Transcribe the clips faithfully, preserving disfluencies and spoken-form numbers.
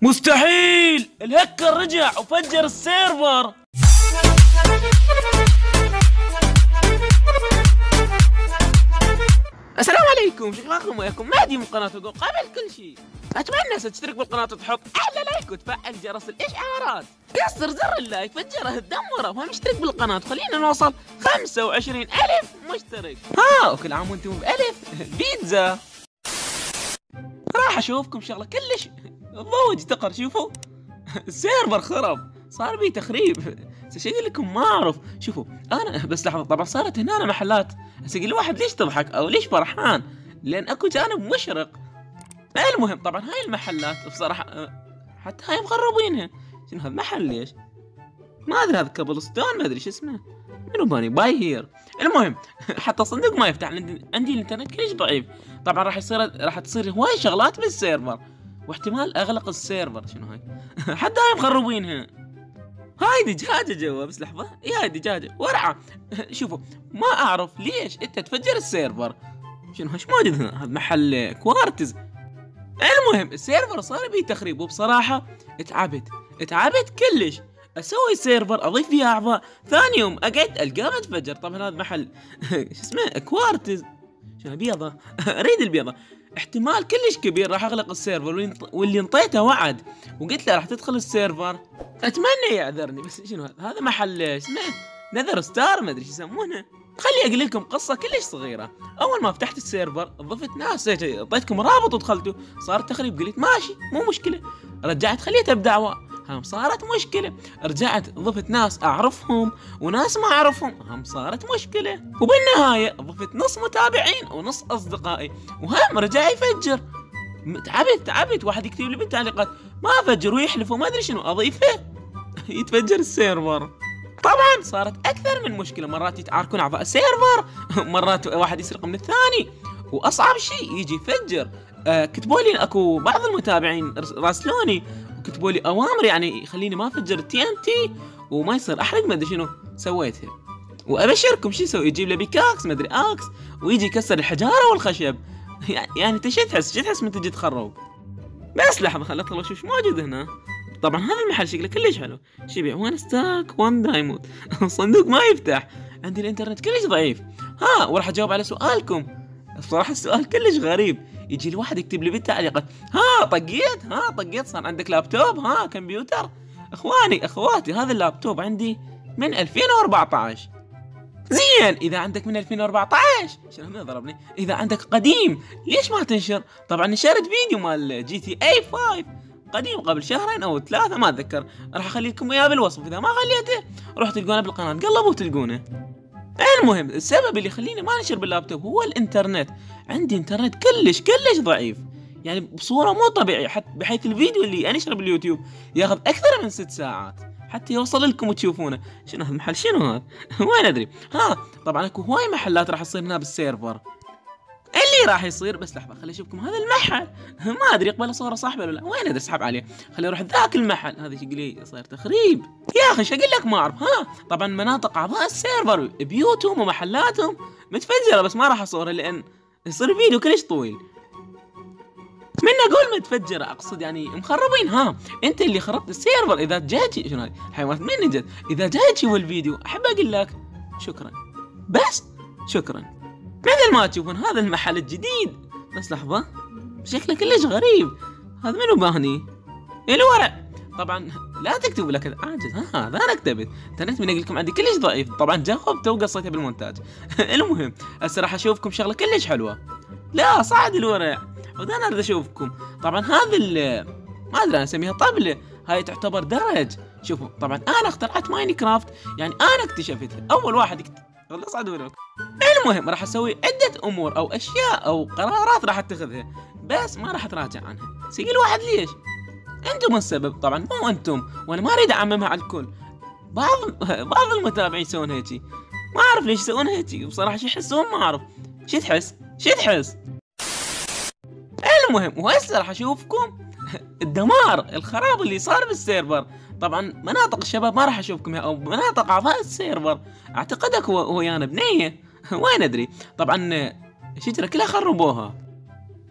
مستحيل! الهكر رجع وفجر السيرفر. السلام عليكم، شكراكم وياكم مهدي من قناة وقو. قبل كل شيء اتمنى تشترك بالقناة وتحط احلى لايك وتفعل جرس الاشعارات. كسر زر اللايك فجره تدمره، وهم اشترك بالقناة خلينا نوصل خمسة وعشرين ألف مشترك. ها وكل عام وانتم بألف بيتزا. راح اشوفكم شغلة كلش ضوج تقر. شوفوا السيرفر خرب، صار بي تخريب. ايش اقول لكم ما اعرف. شوفوا انا بس لحظه، طبعا صارت هنا محلات. هسه يقول الواحد ليش تضحك او ليش فرحان؟ لان اكو جانب مشرق. المهم طبعا هاي المحلات بصراحه حتى هاي مخربينها. شنو هذا محل ليش؟ ما ادري، هذا كابل ستون ما ادري شو اسمه. منو باني باي هير. المهم حتى الصندوق ما يفتح، عندي الانترنت كلش ضعيف. طبعا راح يصير راح تصير هواي شغلات بالسيرفر، واحتمال اغلق السيرفر. شنو هاي؟ حتى هاي مخربينها. هاي دجاجة جوا، بس لحظة، اي هاي دجاجة ورعة. شوفوا ما اعرف ليش انت تفجر السيرفر. شنو هاش موجود هنا؟ هذا محل كوارتز. المهم السيرفر صار بيه تخريب، وبصراحة اتعبت اتعبت كلش. اسوي سيرفر اضيف فيه اعضاء، ثاني يوم اقعد القاه متفجر. طبعا هذا محل شو اسمه كوارتز. شنو بيضة؟ اريد البيضة. احتمال كلش كبير راح اغلق السيرفر، واللي انطيته وعد وقلت له راح تدخل السيرفر اتمنى يعذرني. بس شنو هذا؟ هذا محل اسمه نذر ستار ما ادري شو يسمونه. خلي اقول لكم قصه كلش صغيره. اول ما فتحت السيرفر ضفت ناس، اعطيتكم رابط ودخلتوا، صار تخريب. قلت ماشي مو مشكله، رجعت خليتها بدعوه، هم صارت مشكله. رجعت ضفت ناس اعرفهم وناس ما اعرفهم، هم صارت مشكله. وبالنهايه ضفت نص متابعين ونص اصدقائي، وهم رجع يفجر. تعبت تعبت. واحد يكتب لي بالتعليقات ما فجر ويحلف وما ادري شنو، اضيفه يتفجر السيرفر. طبعا صارت اكثر من مشكله، مرات يتعاركون اعضاء السيرفر، مرات واحد يسرق من الثاني، واصعب شيء يجي يفجر. آه كتبوا لي اكو بعض المتابعين راسلوني وكتبوا لي اوامر يعني يخليني ما افجر التي ان تي وما يصير احرق ما ادري شنو سويتها. وابشركم شو يسوي؟ يجيب له بيكاكس ما ادري اكس ويجي يكسر الحجاره والخشب. يعني انت شو تحس شو تحس من تجي تخرب؟ بس لحظه خليني اطلع اشوف ايش موجود هنا. طبعا هذا المحل شكله كلش حلو. شو يبيع؟ وان ستاك وان دايموند. الصندوق ما يفتح، عندي الانترنت كلش ضعيف. ها وراح اجاوب على سؤالكم. بصراحه السؤال كلش غريب. يجي الواحد يكتب لي بالتعليقات ها طقيت ها طقيت صار عندك لابتوب ها كمبيوتر. اخواني اخواتي هذا اللابتوب عندي من ألفين وأربعطعش. زين اذا عندك من ألفين وأربعطعش شنو هنا ضربني؟ اذا عندك قديم ليش ما تنشر؟ طبعا نشرت فيديو مال جي تي اي خمسة قديم قبل شهرين او ثلاثه ما اتذكر، راح اخلي لكم اياه بالوصف. اذا ما خليته روح تلقونه بالقناه، قلبوا وتلقونه. المهم السبب اللي يخليني ما انشر باللابتوب هو الانترنت. عندي انترنت كلش كلش ضعيف، يعني بصوره مو طبيعيه، حتى بحيث الفيديو اللي انشره باليوتيوب ياخذ اكثر من ست ساعات حتى يوصل لكم وتشوفونه. شنو هذا المحل؟ شنو هذا؟ وين ادري. ها طبعا اكو هواي محلات راح تصير هنا بالسيرفر. اللي راح يصير بس لحظه خلي اشوفكم هذا المحل. ما ادري يقبل صوره صاحبه ولا لا. وين ادري اسحب عليه. خلي اروح ذاك المحل. هذا يقول لي صاير تخريب يا اخي. شو اقول لك ما اعرف. ها طبعا مناطق اعضاء السيرفر بيوتهم ومحلاتهم متفجره، بس ما راح اصورها لان يصير فيديو كلش طويل. من اقول متفجره اقصد يعني مخربين. ها انت اللي خربت السيرفر. اذا جاي شنو هاي حيوانات من جد، اذا جاي تشوف الفيديو احب اقول لك شكرا، بس شكرا. مثل ما تشوفون هذا المحل الجديد. بس لحظة شكله كلش غريب. هذا منو باهني؟ الورع. طبعا لا تكتبوا لك اعجز. ها هذا انا كتبت. انترنت من اقول لكم عندي كلش ضعيف. طبعا جاوبت وقصيتها بالمونتاج. المهم هسه راح اشوفكم شغلة كلش حلوة. لا صعد الورع وانا اريد اشوفكم. طبعا هذا ما ادري انا اسميها طبلة. هاي تعتبر درج. شوفوا طبعا انا اخترعت ماينكرافت، يعني انا اكتشفتها اول واحد يكت... والله صعد الورع. المهم راح اسوي عدة امور او اشياء او قرارات راح اتخذها، بس ما راح اتراجع عنها. سيقول واحد ليش؟ انتم السبب طبعا مو انتم، وانا ما اريد اعممها على الكل. بعض بعض المتابعين يسوون هيجي، ما اعرف ليش يسوون هيجي بصراحة. شو يحسون ما اعرف. شو تحس؟ شو تحس؟ المهم وهسه راح اشوفكم الدمار الخراب اللي صار بالسيرفر. طبعا مناطق الشباب ما راح اشوفكم او مناطق اعضاء السيرفر. اعتقدك هو ويانا بنيه وين ادري. طبعا الشجره كلها خربوها.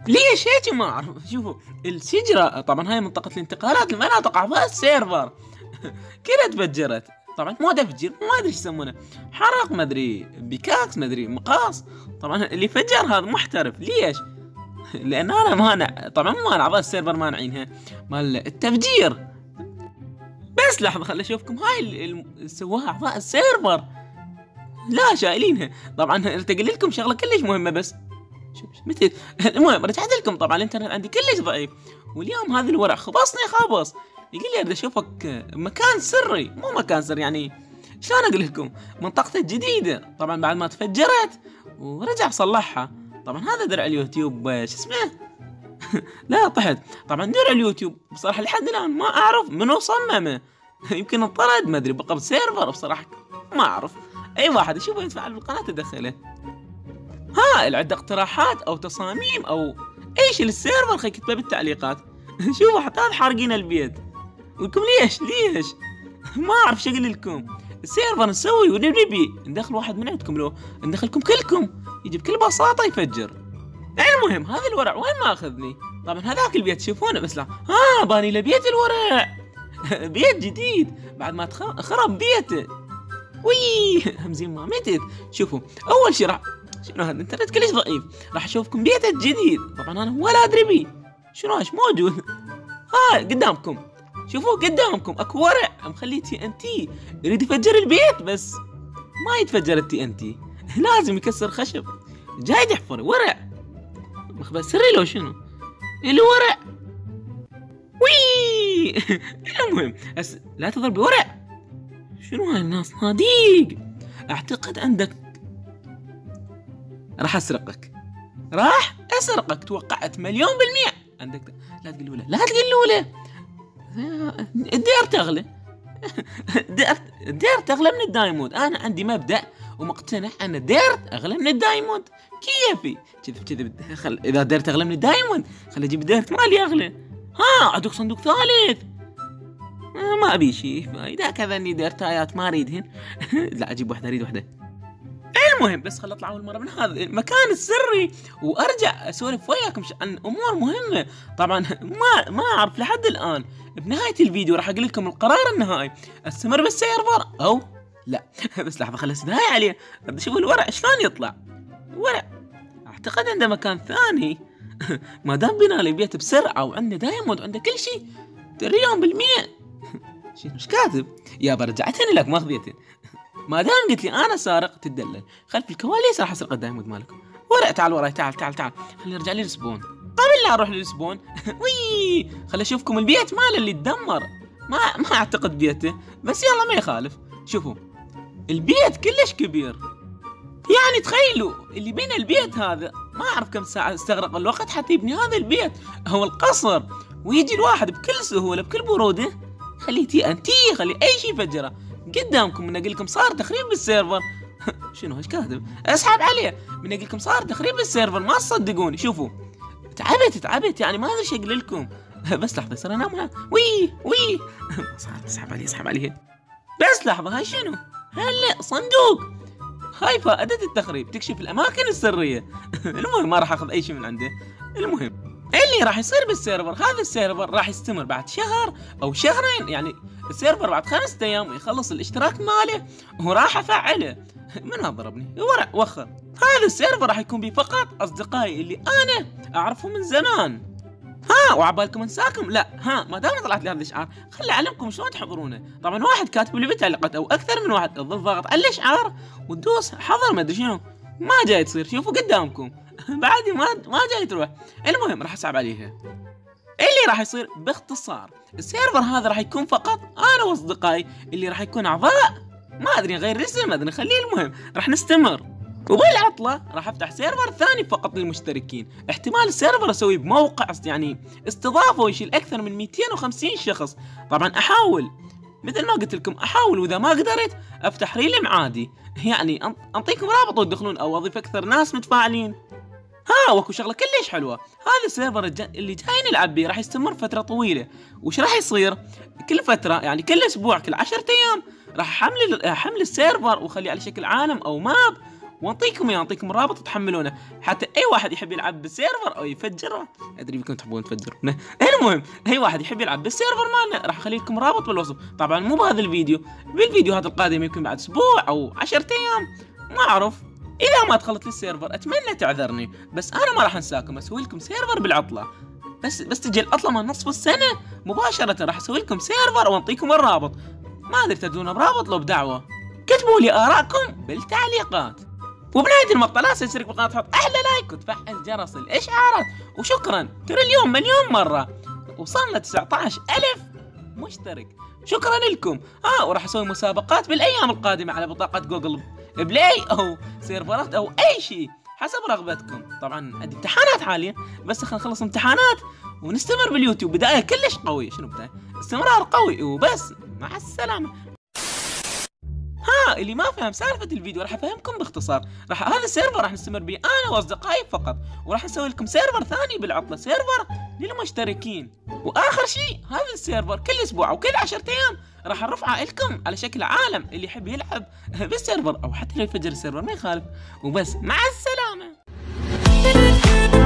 ليش هيك ما اعرف. شوفوا الشجره طبعا هاي منطقه الانتقالات المناطق اعضاء السيرفر كلها تفجرت. طبعا مو تفجير، ما ادري ايش يسمونه، حرق ما ادري، بيكاكس ما ادري، مقاص. طبعا اللي فجر هذا محترف. ليش؟ لان انا مانع، طبعا مو مانع، اعضاء السيرفر مانعينها مال التفجير. بس لحظه خلي اشوفكم هاي اللي سواها اعضاء السيرفر، لا شايلينها. طبعا التقل لكم شغله كلش مهمه، بس مثل المهم رجعت لكم. طبعا الانترنت عندي كلش ضعيف، واليوم هذا الورع خبصني خبص، يقول لي اريد اشوفك مكان سري، مو مكان سري يعني شلون اقول لكم، منطقته الجديده. طبعا بعد ما تفجرت ورجع صلحها. طبعا هذا درع اليوتيوب شو اسمه لا طحت. طبعا درع اليوتيوب بصراحه لحد الان ما اعرف منو صممه يمكن انطرد ما ادري، بقى بسيرفر بصراحه ما اعرف. اي واحد اشوفه يتفاعل بالقناه ادخله. ها اللي عنده اقتراحات او تصاميم او اي شيء للسيرفر خلي يكتبه بالتعليقات. شوفوا حتى هذا حارقين البيت، ولكم ليش ليش ما اعرف شو اقول لكم. السيرفر نسوي ونبي ندخل واحد من عندكم، لو ندخلكم كلكم يجي بكل بساطه يفجر. المهم هذا الورع وين ما اخذني. طبعا هذاك البيت تشوفونه، بس لا ها باني له بيت الورع بيت جديد بعد ما خرب بيته. وي همزين ما متت. شوفوا اول شيء راح شنو هذا الانترنت كلش ضعيف، راح اشوفكم بيته الجديد. طبعا انا ولا ادري بيه شنو ايش موجود. ها قدامكم شوفوا قدامكم اكو ورع مخليه تي ان تي، يريد يفجر البيت بس ما يتفجر التي ان تي، لازم يكسر خشب. جاي يحفر ورع مخبأ سري لو شنو الورع. وي المهم بس لا تضرب ورع. شنو هاي الناس صديق؟ اعتقد عندك راح اسرقك، راح اسرقك، توقعت مليون بالمية عندك. لا تقولوا له لا تقولوا له الدير تغلى الدير تغلى من الدايموند. انا عندي مبدأ ومقتنع ان الدير اغلى من الدايموند. كيفي كذب كذب خل... اذا الدير تغلى من الدايموند خلي اجيب الدير مالي اغلى. ها عندك صندوق ثالث؟ ما ابي شيء، اذا كذا اني ديرتايات ما اريدهن لا اجيب واحده، اريد واحده. المهم بس خل اطلع اول مره من هذا المكان السري وارجع اسولف وياكم عن امور مهمه. طبعا ما ما اعرف لحد الان. بنهايه الفيديو راح اقول لكم القرار النهائي، استمر بالسيرفر او لا. بس لحظه خلي النهايه عليه، بدي اشوف الورع شلون يطلع. ورع اعتقد عنده مكان ثاني ما دام بنا لي بيت بسرعه وعنده دايموند وعنده كل شيء تريون بالمية. شنو ايش كاتب؟ يا برجعتني لك ما خذيتني. ما دام قلت لي انا سارق تدلل، خلف الكواليس راح اسرق الدايموند مالكم. ورع تعال وراي، تعال تعال تعال خلي ارجع لي السبون. قبل لا اروح للسبون وي خلي اشوفكم البيت ماله اللي تدمر. ما ما اعتقد بيته، بس يلا ما يخالف. شوفوا البيت كلش كبير، يعني تخيلوا اللي بين البيت هذا ما اعرف كم ساعه استغرق الوقت حتى يبني هذا البيت، هو القصر. ويجي الواحد بكل سهوله بكل بروده خليه تي ان تي، خليه اي شيء يفجره قدامكم. من اقول لكم صار تخريب بالسيرفر شنو ايش كاتب؟ اسحب عليه. من اقول لكم صار تخريب بالسيرفر ما تصدقوني. شوفوا تعبت تعبت يعني ما ادري ايش اقول لكم. بس لحظه صار انام. وي وي صار اسحب عليه اسحب عليه. بس لحظه هاي شنو؟ هلا صندوق. هاي فائده التخريب، تكشف الاماكن السريه. المهم ما راح اخذ اي شيء من عنده. المهم اللي راح يصير بالسيرفر، هذا السيرفر راح يستمر بعد شهر او شهرين، يعني السيرفر بعد خمسة ايام يخلص الاشتراك ماله وراح افعله. من هذا ضربني ورع وخر. هذا السيرفر راح يكون بيه فقط اصدقائي اللي انا اعرفهم من زمان. ها وعبالكم انساكم؟ لا ها ما دام طلعت لي هذا الاشعار خلي اعلمكم شلون تحضرونه. طبعا واحد كاتب لي بالتعليقات او اكثر من واحد تظل ضاغط على الاشعار وتدوس حضر ما ادري شنو، ما جاي تصير. شوفوا قدامكم بعد ما ما جاي تروح. المهم راح اصعب عليها. اللي راح يصير باختصار السيرفر هذا راح يكون فقط انا واصدقائي اللي راح يكون اعضاء، ما ادري غير اسم ما ادري خليه. المهم راح نستمر، وبالعطله راح افتح سيرفر ثاني فقط للمشتركين. احتمال السيرفر اسويه بموقع يعني استضافه ويشيل اكثر من مئتين وخمسين شخص. طبعا احاول مثل ما قلت لكم احاول، واذا ما قدرت افتح ريلم عادي، يعني انطيكم رابط وتدخلون او اضيف اكثر ناس متفاعلين. ها واكو شغله كلش حلوه، هذا السيرفر اللي جاي نلعب بيه راح يستمر فتره طويله. وش راح يصير؟ كل فتره يعني كل اسبوع كل عشرة ايام راح حمل حمل السيرفر وخليه على شكل عالم او ماب، ونعطيكم اياه، نعطيكم رابط تحملونه حتى اي واحد يحب يلعب بالسيرفر او يفجره. ادري بكم تحبون تفجرونه. المهم اي واحد يحب يلعب بالسيرفر مالنا راح اخلي لكم رابط بالوصف، طبعا مو بهذا الفيديو، بالفيديوهات القادمه يمكن بعد اسبوع او عشرة ايام ما اعرف. اذا ما دخلت للسيرفر اتمنى تعذرني، بس انا ما راح انساكم، اسوي لكم سيرفر بالعطله. بس بس تجي العطله مال نصف السنه مباشره راح اسوي لكم سيرفر وانطيكم الرابط. ما ادري تدون برابط لو بدعوه. كتبوا لي آراءكم بالتعليقات. وبنهاية المقطع لا تنسى تشترك بالقناة، تحط أحلى لايك وتفعل جرس الإشعارات. وشكرا تريليون مليون مرة، وصلنا تسعة عشر ألف مشترك. شكرا لكم. اه وراح اسوي مسابقات بالايام القادمه على بطاقه جوجل بلاي او سيرفرات او اي شيء حسب رغبتكم. طبعا عندي امتحانات حاليا، بس خلينا نخلص امتحانات ونستمر باليوتيوب. بدايه كلش قويه، شنو بدايه؟ استمرار قوي وبس. مع السلامه. ها اللي ما فهم سالفه الفيديو راح افهمكم باختصار. راح هذا السيرفر راح نستمر به انا واصدقائي فقط، وراح نسوي لكم سيرفر ثاني بالعطله، سيرفر للمشتركين. واخر شيء هذا السيرفر كل اسبوع او كل عشرة ايام راح نرفعه لكم على شكل عالم، اللي يحب يلعب بالسيرفر او حتى لو يفجر السيرفر ما يخالف. وبس مع السلامه.